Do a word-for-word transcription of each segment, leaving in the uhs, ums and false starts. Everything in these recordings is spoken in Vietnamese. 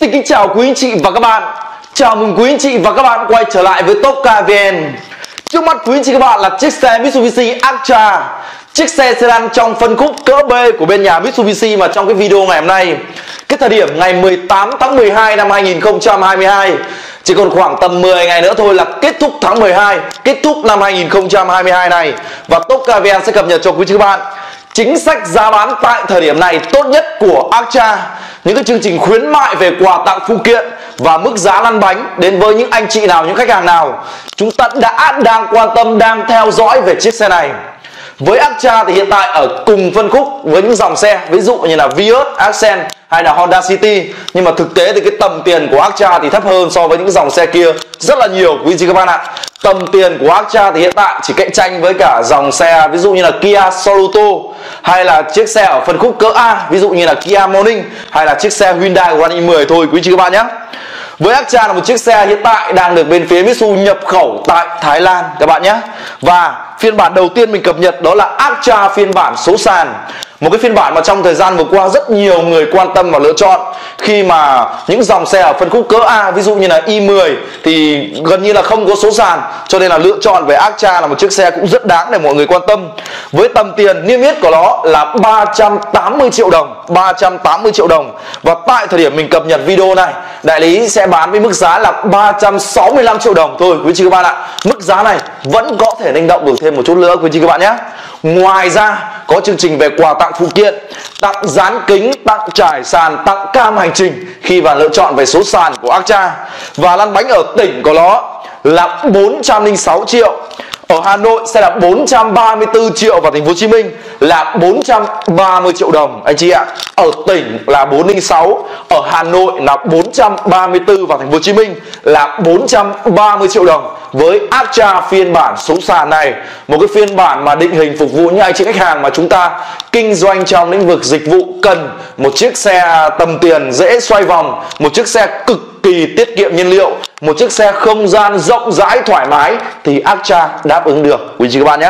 Xin kính chào quý anh chị và các bạn. Chào mừng quý anh chị và các bạn quay trở lại với Top Car vê en. Trước mắt quý anh chị các bạn là chiếc xe Mitsubishi Atra, chiếc xe sedan trong phân khúc cỡ B của bên nhà Mitsubishi mà trong cái video ngày hôm nay, cái thời điểm ngày mười tám tháng mười hai năm hai nghìn không trăm hai mươi hai, chỉ còn khoảng tầm mười ngày nữa thôi là kết thúc tháng mười hai, kết thúc năm hai nghìn không trăm hai mươi hai này. Và Top Car vê en sẽ cập nhật cho quý anh chị các bạn chính sách giá bán tại thời điểm này tốt nhất của Atra, những cái chương trình khuyến mại về quà tặng phụ kiện và mức giá lăn bánh đến với những anh chị nào, những khách hàng nào chúng ta đã đang quan tâm, đang theo dõi về chiếc xe này. Với Atra thì hiện tại ở cùng phân khúc với những dòng xe ví dụ như là Vios, Accent hay là Honda City, nhưng mà thực tế thì cái tầm tiền của Atra thì thấp hơn so với những dòng xe kia rất là nhiều quý chị các bạn ạ. Tầm tiền của Atra thì hiện tại chỉ cạnh tranh với cả dòng xe ví dụ như là Kia Sorento, hay là chiếc xe ở phân khúc cỡ A ví dụ như là Kia Morning, hay là chiếc xe Hyundai Grand i mười thôi quý chị các bạn nhé. Với Atra là một chiếc xe hiện tại đang được bên phía Mitsubishi nhập khẩu tại Thái Lan các bạn nhé. Và phiên bản đầu tiên mình cập nhật đó là Atra phiên bản số sàn. Một cái phiên bản mà trong thời gian vừa qua rất nhiều người quan tâm và lựa chọn, khi mà những dòng xe ở phân khúc cỡ A ví dụ như là i mười thì gần như là không có số sàn, cho nên là lựa chọn về Atra là một chiếc xe cũng rất đáng để mọi người quan tâm. Với tầm tiền niêm yết của nó là ba trăm tám mươi triệu đồng, ba trăm tám mươi triệu đồng. Và tại thời điểm mình cập nhật video này, đại lý sẽ bán với mức giá là ba trăm sáu mươi lăm triệu đồng thôi quý chị các bạn ạ. Mức giá này vẫn có thể linh động được thêm một chút nữa quý chị các bạn nhé. Ngoài ra có chương trình về quà tặng phụ kiện, tặng dán kính, tặng trải sàn, tặng cam hành trình khi mà lựa chọn về số sàn của Atra. Và lăn bánh ở tỉnh của nó là bốn trăm lẻ sáu triệu, ở Hà Nội sẽ là bốn trăm ba mươi tư triệu, và thành phố Hồ Chí Minh là bốn trăm ba mươi triệu đồng anh chị ạ. Ở tỉnh là bốn trăm lẻ sáu, ở Hà Nội là bốn trăm ba mươi tư và thành phố Hồ Chí Minh là bốn trăm ba mươi triệu đồng với Atra phiên bản số sàn này. Một cái phiên bản mà định hình phục vụ những anh chị khách hàng mà chúng ta kinh doanh trong lĩnh vực dịch vụ cần một chiếc xe tầm tiền dễ xoay vòng, một chiếc xe cực kỳ tiết kiệm nhiên liệu, một chiếc xe không gian rộng rãi thoải mái thì Atra đáp ứng được quý chị các bạn nhé.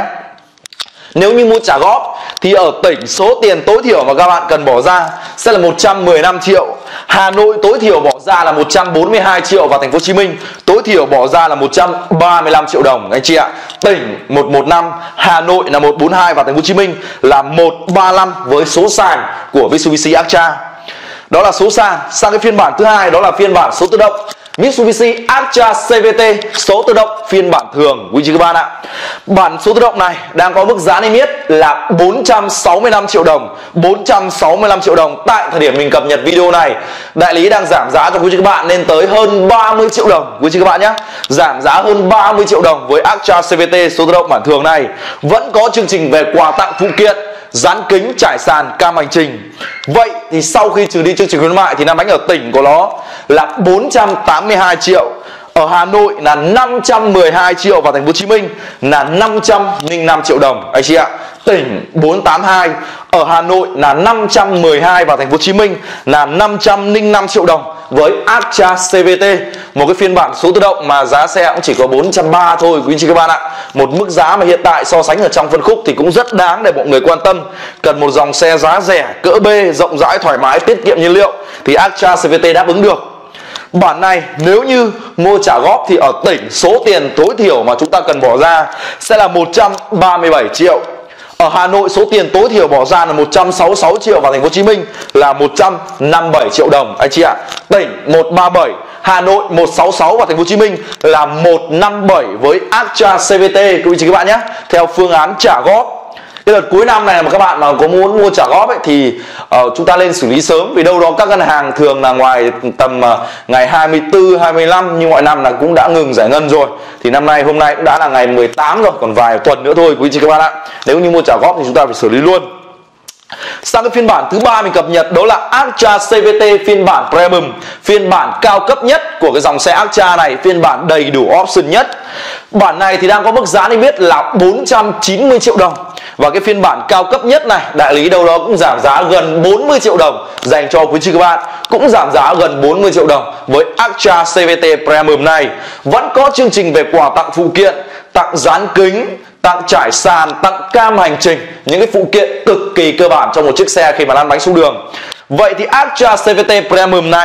Nếu như mua trả góp thì ở tỉnh số tiền tối thiểu mà các bạn cần bỏ ra sẽ là một trăm mười lăm triệu. Hà Nội tối thiểu bỏ ra là một trăm bốn mươi hai triệu, và thành phố Hồ Chí Minh tối thiểu bỏ ra là một trăm ba mươi lăm triệu đồng anh chị ạ. Tỉnh một trăm mười lăm, Hà Nội là một trăm bốn mươi hai và thành phố Hồ Chí Minh là một trăm ba mươi lăm với số sàn của Mitsubishi Atra. Đó là số sàn. Sang cái phiên bản thứ hai đó là phiên bản số tự động Mitsubishi Atra xê vê tê số tự động phiên bản thường quý chị các bạn ạ. Bản số tự động này đang có mức giá niêm yết là bốn trăm sáu mươi lăm triệu đồng, bốn trăm sáu mươi lăm triệu đồng tại thời điểm mình cập nhật video này. Đại lý đang giảm giá cho quý chị các bạn lên tới hơn ba mươi triệu đồng quý chị các bạn nhé. Giảm giá hơn ba mươi triệu đồng với Atra xê vê tê số tự động bản thường này. Vẫn có chương trình về quà tặng phụ kiện, dán kính, trải sàn, cam hành trình. Vậy thì sau khi trừ đi chương trình khuyến mại thì lăn bánh ở tỉnh của nó là bốn trăm tám mươi hai triệu, ở Hà Nội là năm trăm mười hai triệu và thành phố Hồ Chí Minh là năm trăm lẻ năm triệu đồng anh chị ạ. Tỉnh bốn trăm tám mươi hai, ở Hà Nội là năm trăm mười hai và thành phố Hồ Chí Minh là năm trăm lẻ năm triệu đồng với Atra xê vê tê. Một cái phiên bản số tự động mà giá xe cũng chỉ có bốn trăm ba mươi thôi quý anh chị các bạn ạ. Một mức giá mà hiện tại so sánh ở trong phân khúc thì cũng rất đáng để mọi người quan tâm. Cần một dòng xe giá rẻ, cỡ B, rộng rãi, thoải mái, tiết kiệm nhiên liệu thì Atra xê vê tê đáp ứng được. Bản này nếu như mua trả góp thì ở tỉnh số tiền tối thiểu mà chúng ta cần bỏ ra sẽ là một trăm ba mươi bảy triệu. Ở Hà Nội số tiền tối thiểu bỏ ra là một trăm sáu mươi sáu triệu và thành phố Hồ Chí Minh là một trăm năm mươi bảy triệu đồng anh chị ạ. Tỉnh một trăm ba mươi bảy, Hà Nội một trăm sáu mươi sáu và thành phố Hồ Chí Minh là một trăm năm mươi bảy với Atra xê vê tê quý chị các bạn nhé. Theo phương án trả góp. Cái đợt cuối năm này mà các bạn mà có muốn mua trả góp ấy thì uh, chúng ta lên xử lý sớm, vì đâu đó các ngân hàng thường là ngoài tầm uh, ngày hai mươi tư, hai mươi lăm như mọi năm là cũng đã ngừng giải ngân rồi. Thì năm nay hôm nay cũng đã là ngày mười tám rồi, còn vài tuần nữa thôi quý chị các bạn ạ. Nếu như mua trả góp thì chúng ta phải xử lý luôn. Sang cái phiên bản thứ ba mình cập nhật đó là Atra xê vê tê phiên bản Premium, phiên bản cao cấp nhất của cái dòng xe Atra này, phiên bản đầy đủ option nhất. Bản này thì đang có mức giá niêm yết là bốn trăm chín mươi triệu đồng. Và cái phiên bản cao cấp nhất này, đại lý đâu đó cũng giảm giá gần bốn mươi triệu đồng dành cho quý chị các bạn, cũng giảm giá gần bốn mươi triệu đồng với Atra xê vê tê Premium này. Vẫn có chương trình về quà tặng phụ kiện, tặng dán kính, tặng trải sàn, tặng cam hành trình, những cái phụ kiện cực kỳ cơ bản trong một chiếc xe khi mà lăn bánh xuống đường. Vậy thì Atra xê vê tê Premium này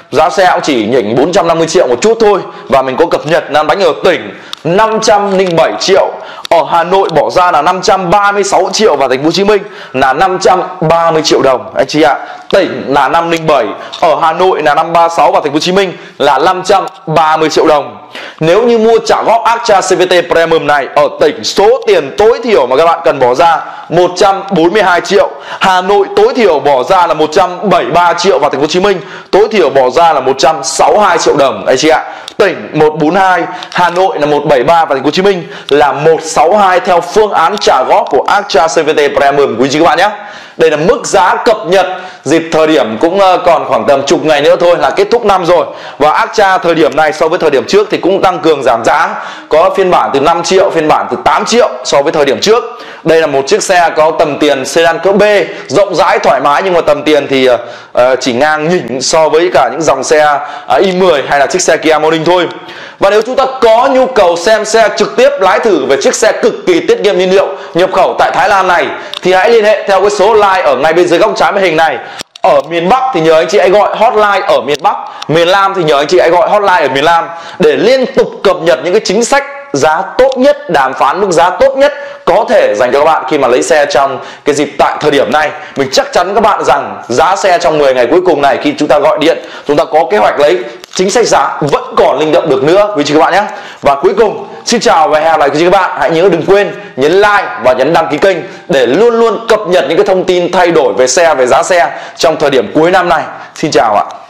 Giá xe cũng chỉ nhỉnh bốn trăm năm mươi triệu một chút thôi. Và mình có cập nhật lăn bánh ở tỉnh năm trăm lẻ bảy triệu. Ở Hà Nội bỏ ra là năm trăm ba mươi sáu triệu và thành phố Hồ Chí Minh là năm trăm ba mươi triệu đồng anh chị ạ. Tỉnh là năm trăm lẻ bảy, ở Hà Nội là năm trăm ba mươi sáu và thành phố Hồ Chí Minh là năm trăm ba mươi triệu đồng. Nếu như mua trả góp Actra xê vê tê Premium này ở tỉnh, số tiền tối thiểu mà các bạn cần bỏ ra một trăm bốn mươi hai triệu. Hà Nội tối thiểu bỏ ra là một trăm bảy mươi ba triệu và thành phố Hồ Chí Minh tối thiểu bỏ ra là một trăm sáu mươi hai triệu đồng anh chị ạ. Tỉnh một trăm bốn mươi hai, Hà Nội là một trăm bảy mươi ba và thành phố Hồ Chí Minh là một trăm sáu mươi hai theo phương án trả góp của Actra xê vê tê Premium quý chị các bạn nhé. Đây là mức giá cập nhật dịp thời điểm cũng còn khoảng tầm chục ngày nữa thôi là kết thúc năm rồi. Và Actra thời điểm này so với thời điểm trước thì cũng tăng cường giảm giá. Có phiên bản từ năm triệu, phiên bản từ tám triệu so với thời điểm trước. Đây là một chiếc xe có tầm tiền sedan cỡ B, rộng rãi thoải mái, nhưng mà tầm tiền thì uh, chỉ ngang nhỉnh so với cả những dòng xe uh, i mười hay là chiếc xe Kia Morning thôi. Và nếu chúng ta có nhu cầu xem xe trực tiếp, lái thử về chiếc xe cực kỳ tiết kiệm nhiên liệu nhập khẩu tại Thái Lan này thì hãy liên hệ theo cái số line ở ngay bên dưới góc trái màn hình này. Ở miền Bắc thì nhờ anh chị hãy gọi hotline ở miền Bắc, miền Nam thì nhờ anh chị hãy gọi hotline ở miền Nam để liên tục cập nhật những cái chính sách giá tốt nhất, đàm phán mức giá tốt nhất có thể dành cho các bạn khi mà lấy xe trong cái dịp tại thời điểm này. Mình chắc chắn các bạn rằng giá xe trong mười ngày cuối cùng này, khi chúng ta gọi điện, chúng ta có kế hoạch lấy, chính sách giá vẫn còn linh động được nữa quý chị các bạn nhé. Và cuối cùng, xin chào và hẹn gặp lại quý chị các bạn. Hãy nhớ đừng quên nhấn like và nhấn đăng ký kênh để luôn luôn cập nhật những cái thông tin thay đổi về xe, về giá xe trong thời điểm cuối năm này. Xin chào ạ.